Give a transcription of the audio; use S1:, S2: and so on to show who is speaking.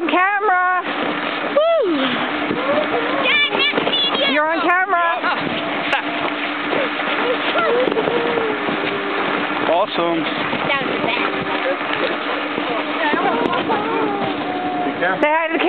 S1: on camera. Woo!
S2: Dad, that's me.
S1: You're on camera.
S3: Awesome.
S2: That was the best.
S3: Be careful.
S1: Say hi to the